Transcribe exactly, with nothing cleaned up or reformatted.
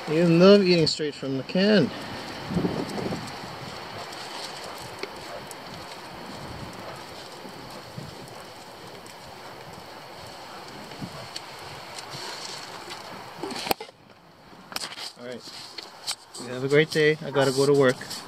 You love eating straight from the can. Alright. You have a great day. I gotta go to work.